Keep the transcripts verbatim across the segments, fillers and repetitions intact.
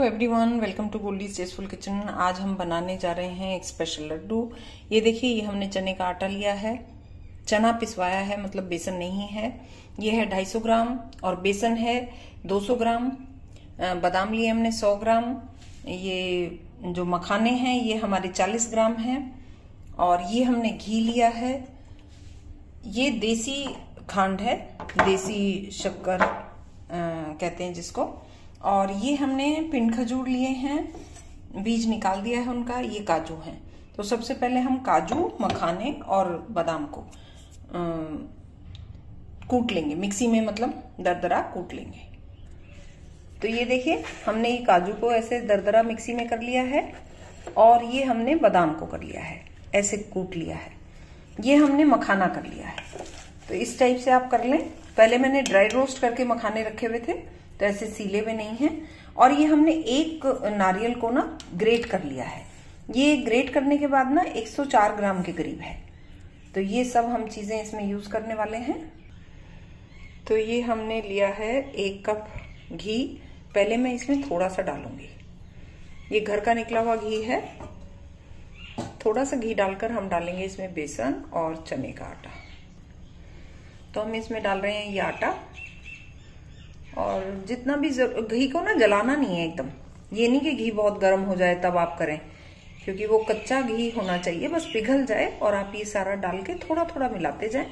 Everyone, welcome to Goldie's tasteful kitchen. आज हम बनाने जा रहे हैं एक स्पेशल लड्डू। ये देखिए, ये हमने चने का आटा लिया है, चना पिसवाया है, मतलब बेसन नहीं है। ये है ढाई सौ ग्राम और बेसन है दो सौ ग्राम। बादाम लिए हमने सौ ग्राम। ये जो मखाने हैं ये हमारे चालीस ग्राम हैं। और ये हमने घी लिया है। ये देसी खांड है, देसी शक्कर कहते हैं जिसको। और ये हमने पिंड खजूर लिए हैं, बीज निकाल दिया है उनका। ये काजू हैं। तो सबसे पहले हम काजू, मखाने और बादाम को आ, कूट लेंगे मिक्सी में, मतलब दरदरा कूट लेंगे। तो ये देखिए, हमने ये काजू को ऐसे दरदरा मिक्सी में कर लिया है और ये हमने बादाम को कर लिया है, ऐसे कूट लिया है। ये हमने मखाना कर लिया है। तो इस टाइप से आप कर लें। पहले मैंने ड्राई रोस्ट करके मखाने रखे हुए थे, तो ऐसे सीले हुए नहीं हैं। और ये हमने एक नारियल को ना ग्रेट कर लिया है। ये ग्रेट करने के बाद ना एक सौ चार ग्राम के करीब है। तो ये सब हम चीजें इसमें यूज करने वाले हैं। तो ये हमने लिया है एक कप घी। पहले मैं इसमें थोड़ा सा डालूंगी। ये घर का निकला हुआ घी है। थोड़ा सा घी डालकर हम डालेंगे इसमें बेसन और चने का आटा। तो हम इसमें डाल रहे हैं ये आटा। और जितना भी घी को ना जलाना नहीं है एकदम। ये नहीं कि घी बहुत गर्म हो जाए तब आप करें, क्योंकि वो कच्चा घी होना चाहिए, बस पिघल जाए। और आप ये सारा डाल के थोड़ा थोड़ा मिलाते जाएं।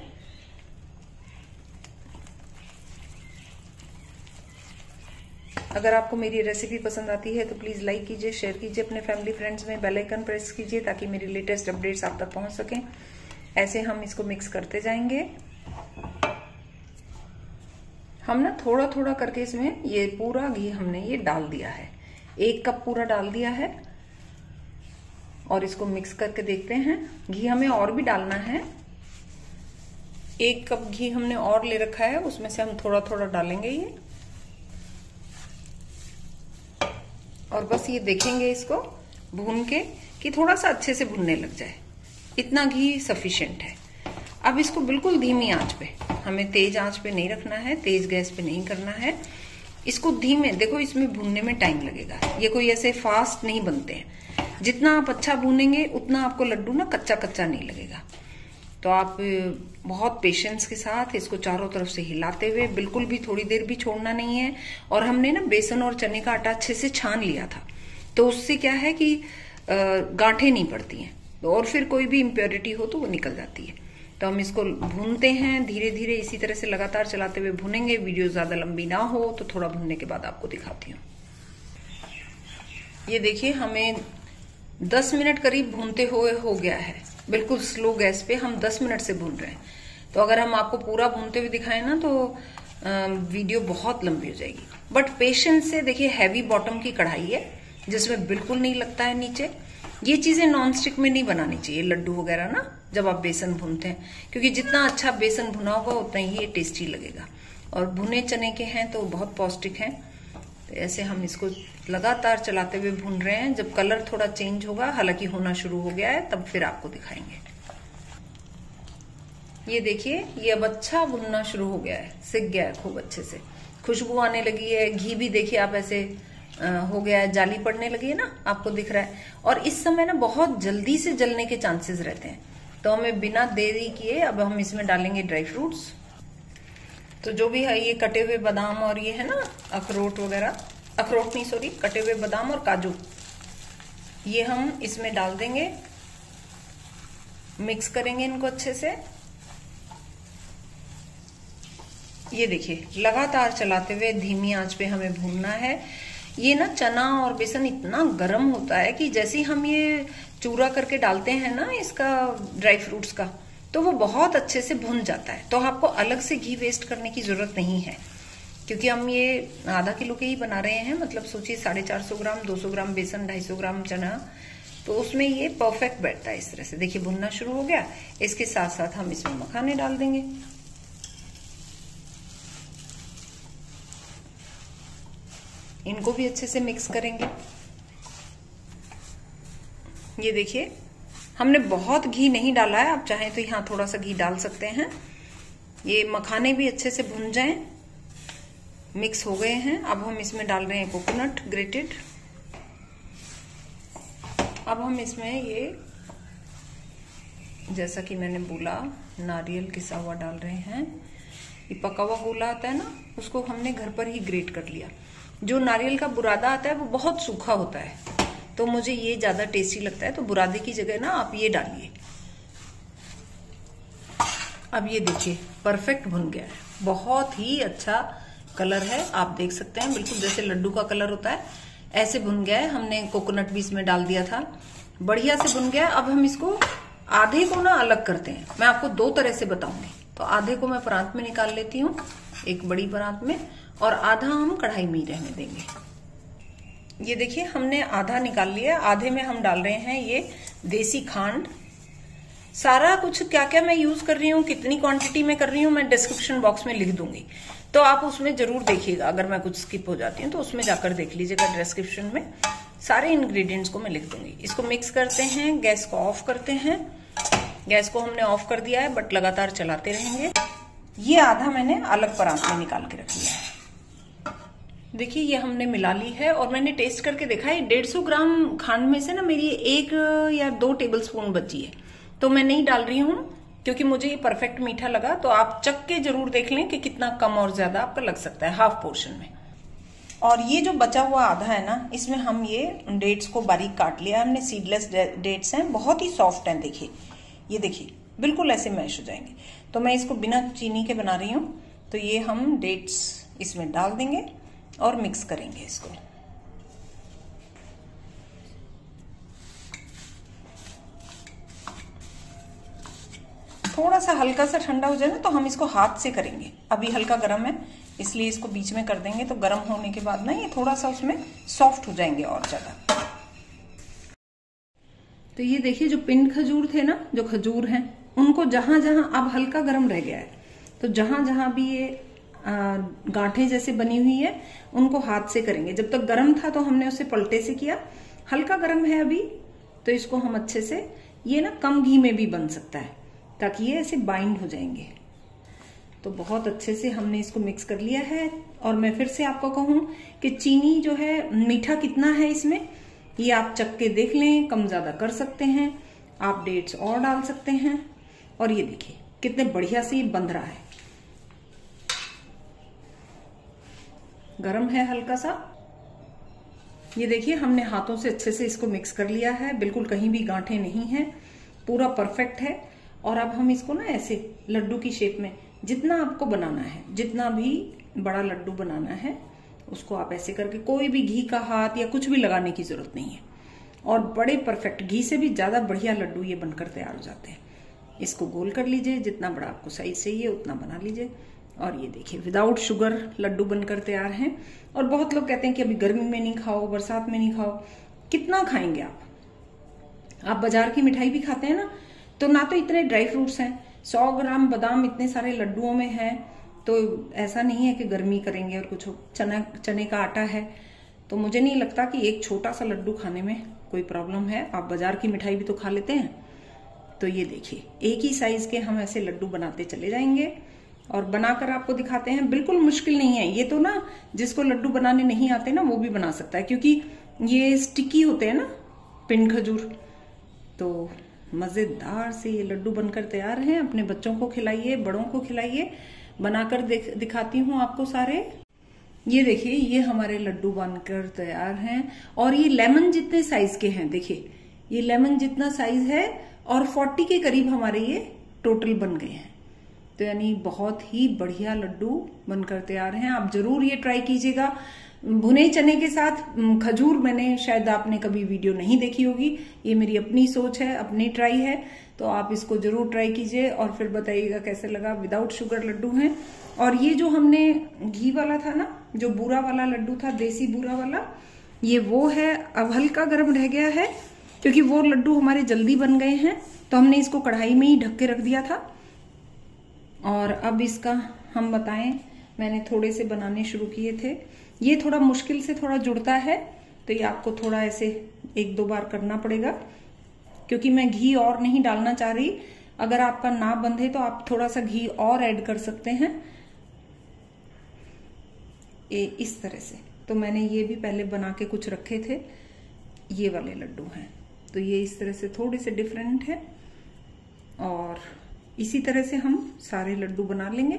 अगर आपको मेरी रेसिपी पसंद आती है तो प्लीज लाइक कीजिए, शेयर कीजिए अपने फैमिली फ्रेंड्स में, बेल आइकन प्रेस कीजिए ताकि मेरी लेटेस्ट अपडेट्स आप तक पहुंच सकें। ऐसे हम इसको मिक्स करते जाएंगे। हम ना थोड़ा थोड़ा करके इसमें ये पूरा घी हमने ये डाल दिया है। एक कप पूरा डाल दिया है और इसको मिक्स करके देखते हैं। घी हमें और भी डालना है। एक कप घी हमने और ले रखा है, उसमें से हम थोड़ा थोड़ा डालेंगे ये। और बस ये देखेंगे इसको भून के कि थोड़ा सा अच्छे से भुनने लग जाए। इतना घी सफिशिएंट है। अब इसको बिल्कुल धीमी आंच पे, हमें तेज आंच पे नहीं रखना है, तेज गैस पे नहीं करना है। इसको धीमे, देखो इसमें भूनने में टाइम लगेगा। ये कोई ऐसे फास्ट नहीं बनते हैं। जितना आप अच्छा भूनेंगे उतना आपको लड्डू ना कच्चा कच्चा नहीं लगेगा। तो आप बहुत पेशेंस के साथ इसको चारों तरफ से हिलाते हुए, बिल्कुल भी थोड़ी देर भी छोड़ना नहीं है। और हमने ना बेसन और चने का आटा अच्छे से छान लिया था, तो उससे क्या है कि गांठें नहीं पड़ती हैं, और फिर कोई भी इम्प्योरिटी हो तो वो निकल जाती है। तो हम इसको भूनते हैं धीरे धीरे, इसी तरह से लगातार चलाते हुए भूनेंगे। वीडियो ज्यादा लंबी ना हो तो थोड़ा भूनने के बाद आपको दिखाती हूँ। ये देखिए, हमें दस मिनट करीब भूनते हुए हो गया है। बिल्कुल स्लो गैस पे हम दस मिनट से भून रहे हैं। तो अगर हम आपको पूरा भूनते हुए दिखाएं ना तो आ, वीडियो बहुत लंबी हो जाएगी। बट पेशेंस से देखिए, हैवी बॉटम की कढ़ाई है जिसमें बिल्कुल नहीं लगता है नीचे। ये चीजें नॉन स्टिक में नहीं बनानी चाहिए, लड्डू वगैरह ना, जब आप बेसन भूनते हैं, क्योंकि जितना अच्छा बेसन भुना होगा उतना ही ये टेस्टी लगेगा। और भुने चने के हैं तो बहुत पौष्टिक हैं। तो ऐसे हम इसको लगातार चलाते हुए भून रहे हैं। जब कलर थोड़ा चेंज होगा, हालांकि होना शुरू हो गया है, तब फिर आपको दिखाएंगे। ये देखिए, ये अब अच्छा भुनना शुरू हो गया है, सिक गया है खूब अच्छे से, खुशबू आने लगी है। घी भी देखिए आप ऐसे आ, हो गया है, जाली पड़ने लगी है ना, आपको दिख रहा है। और इस समय ना बहुत जल्दी से जलने के चांसेस रहते हैं। तो हमें बिना देरी किए अब हम इसमें डालेंगे ड्राई फ्रूट्स। तो जो भी है, ये कटे हुए बादाम और ये है ना अखरोट वगैरह, अखरोट नहीं सॉरी, कटे हुए बादाम और काजू, ये हम इसमें डाल देंगे। मिक्स करेंगे इनको अच्छे से। ये देखिए, लगातार चलाते हुए धीमी आंच पे हमें भूनना है। ये ना चना और बेसन इतना गर्म होता है कि जैसे ही हम ये चूरा करके डालते हैं ना इसका, ड्राई फ्रूट्स का, तो वो बहुत अच्छे से भुन जाता है। तो आपको अलग से घी वेस्ट करने की जरूरत नहीं है, क्योंकि हम ये आधा किलो के ही बना रहे हैं। मतलब सोचिए, साढ़े चार सौ ग्राम, दो सौ ग्राम बेसन, ढाई सौ ग्राम चना, तो उसमें ये परफेक्ट बैठता है। इस तरह से देखिए भुनना शुरू हो गया। इसके साथ साथ हम इसमें मखाने डाल देंगे। इनको भी अच्छे से मिक्स करेंगे। ये देखिए, हमने बहुत घी नहीं डाला है, आप चाहें तो यहाँ थोड़ा सा घी डाल सकते हैं। ये मखाने भी अच्छे से भुन जाएं। मिक्स हो गए हैं। अब हम इसमें डाल रहे हैं कोकोनट ग्रेटेड। अब हम इसमें ये, जैसा कि मैंने बोला, नारियल किसा हुआ डाल रहे हैं। ये पका हुआ गोला आता है ना, उसको हमने घर पर ही ग्रेट कर लिया। जो नारियल का बुरादा आता है वो बहुत सूखा होता है, तो मुझे ये ज्यादा टेस्टी लगता है, तो बुरादे की जगह ना आप ये डालिए। अब ये देखिए परफेक्ट भुन गया है, बहुत ही अच्छा कलर है, आप देख सकते हैं बिल्कुल जैसे लड्डू का कलर होता है ऐसे भुन गया है। हमने कोकोनट भी इसमें डाल दिया था, बढ़िया से भुन गया है। अब हम इसको आधे को ना अलग करते हैं, मैं आपको दो तरह से बताऊंगी। तो आधे को मैं परात में निकाल लेती हूँ, एक बड़ी परात में, और आधा हम कढ़ाई में ही रहने देंगे। ये देखिए हमने आधा निकाल लिया, आधे में हम डाल रहे हैं ये देसी खांड। सारा कुछ क्या क्या मैं यूज कर रही हूँ, कितनी क्वांटिटी में कर रही हूँ, मैं डिस्क्रिप्शन बॉक्स में लिख दूंगी, तो आप उसमें जरूर देखिएगा। अगर मैं कुछ स्किप हो जाती हूँ तो उसमें जाकर देख लीजिएगा, डिस्क्रिप्शन में सारे इंग्रेडिएंट्स को मैं लिख दूंगी। इसको मिक्स करते हैं, गैस को ऑफ करते हैं। गैस को हमने ऑफ कर दिया है, बट लगातार चलाते रहेंगे। ये आधा मैंने अलग परात में निकाल के रख लिया है। देखिए ये हमने मिला ली है, और मैंने टेस्ट करके देखा है डेढ़ सौ ग्राम खांड में से ना मेरी एक या दो टेबल स्पून बची है, तो मैं नहीं डाल रही हूँ क्योंकि मुझे ये परफेक्ट मीठा लगा। तो आप चख के जरूर देख लें कि कितना कम और ज्यादा आपका लग सकता है हाफ पोर्शन में। और ये जो बचा हुआ आधा है ना, इसमें हम ये डेट्स को बारीक काट लिया हमने, सीडलेस डेट्स हैं, बहुत ही सॉफ्ट हैं। देखिए ये देखिए बिल्कुल ऐसे मैश हो जाएंगे। तो मैं इसको बिना चीनी के बना रही हूँ, तो ये हम डेट्स इसमें डाल देंगे और मिक्स करेंगे इसको। थोड़ा सा हल्का सा ठंडा हो जाए ना तो हम इसको हाथ से करेंगे, अभी हल्का गर्म है इसलिए इसको बीच में कर देंगे, तो गर्म होने के बाद ना ये थोड़ा सा उसमें सॉफ्ट हो जाएंगे और ज्यादा। तो ये देखिए जो पिंड खजूर थे ना, जो खजूर हैं, उनको जहां जहां अब हल्का गर्म रह गया है, तो जहां जहां भी ये गांठें जैसे बनी हुई है उनको हाथ से करेंगे। जब तक गर्म था तो हमने उसे पलटे से किया, हल्का गर्म है अभी, तो इसको हम अच्छे से, ये ना कम घी में भी बन सकता है ताकि ये ऐसे बाइंड हो जाएंगे। तो बहुत अच्छे से हमने इसको मिक्स कर लिया है। और मैं फिर से आपको कहूं कि चीनी जो है, मीठा कितना है इसमें, ये आप चख के देख लें, कम ज्यादा कर सकते हैं, आप डेट्स और डाल सकते हैं। और ये देखिए कितने बढ़िया से ये बंध रहा है, गरम है हल्का सा। ये देखिए हमने हाथों से अच्छे से इसको मिक्स कर लिया है, बिल्कुल कहीं भी गांठें नहीं है, पूरा परफेक्ट है। और अब हम इसको ना ऐसे लड्डू की शेप में, जितना आपको बनाना है, जितना भी बड़ा लड्डू बनाना है, उसको आप ऐसे करके, कोई भी घी का हाथ या कुछ भी लगाने की जरूरत नहीं है, और बड़े परफेक्ट, घी से भी ज्यादा बढ़िया लड्डू ये बनकर तैयार हो जाते हैं। इसको गोल कर लीजिए, जितना बड़ा आपको साइज चाहिए उतना बना लीजिए। और ये देखिए विदाउट शुगर लड्डू बनकर तैयार हैं। और बहुत लोग कहते हैं कि अभी गर्मी में नहीं खाओ, बरसात में नहीं खाओ, कितना खाएंगे आप? आप बाजार की मिठाई भी खाते हैं ना, तो ना तो इतने ड्राई फ्रूट्स हैं, सौ ग्राम बादाम इतने सारे लड्डुओं में है, तो ऐसा नहीं है कि गर्मी करेंगे। और कुछ चना चने का आटा है, तो मुझे नहीं लगता कि एक छोटा सा लड्डू खाने में कोई प्रॉब्लम है। आप बाजार की मिठाई भी तो खा लेते हैं। तो ये देखिए एक ही साइज के हम ऐसे लड्डू बनाते चले जाएंगे और बनाकर आपको दिखाते हैं। बिल्कुल मुश्किल नहीं है ये, तो ना जिसको लड्डू बनाने नहीं आते ना वो भी बना सकता है, क्योंकि ये स्टिकी होते हैं ना पिंड खजूर। तो मजेदार से ये लड्डू बनकर तैयार हैं। अपने बच्चों को खिलाइए, बड़ों को खिलाइए। बनाकर दिखाती हूँ आपको सारे। ये देखिए ये हमारे लड्डू बनकर तैयार हैं, और ये लेमन जितने साइज के हैं। देखिए ये लेमन जितना साइज है, और चालीस के करीब हमारे ये टोटल बन गए हैं। तो यानी बहुत ही बढ़िया लड्डू बनकर तैयार हैं। आप जरूर ये ट्राई कीजिएगा। भुने चने के साथ खजूर मैंने शायद आपने कभी वीडियो नहीं देखी होगी, ये मेरी अपनी सोच है, अपनी ट्राई है, तो आप इसको जरूर ट्राई कीजिए और फिर बताइएगा कैसे लगा। विदाउट शुगर लड्डू हैं। और ये जो हमने घी वाला था ना, जो बूरा वाला लड्डू था, देसी बूरा वाला, ये वो है। अब हल्का गर्म रह गया है क्योंकि वो लड्डू हमारे जल्दी बन गए हैं, तो हमने इसको कढ़ाई में ही ढक के रख दिया था। और अब इसका हम बताएं, मैंने थोड़े से बनाने शुरू किए थे। ये थोड़ा मुश्किल से थोड़ा जुड़ता है, तो ये आपको थोड़ा ऐसे एक दो बार करना पड़ेगा, क्योंकि मैं घी और नहीं डालना चाह रही। अगर आपका ना बंधे तो आप थोड़ा सा घी और ऐड कर सकते हैं, ये इस तरह से। तो मैंने ये भी पहले बना के कुछ रखे थे, ये वाले लड्डू हैं। तो ये इस तरह से थोड़े से डिफरेंट है और इसी तरह से हम सारे लड्डू बना लेंगे।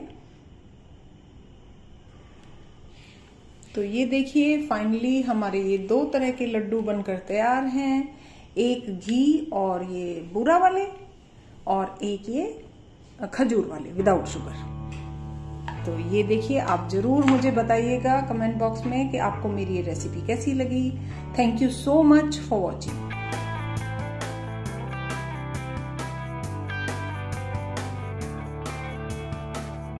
तो ये देखिए फाइनली हमारे ये दो तरह के लड्डू बनकर तैयार हैं, एक घी और ये बूरा वाले और एक ये खजूर वाले विदाउट शुगर। तो ये देखिए, आप जरूर मुझे बताइएगा कमेंट बॉक्स में कि आपको मेरी ये रेसिपी कैसी लगी। Thank you so much for watching.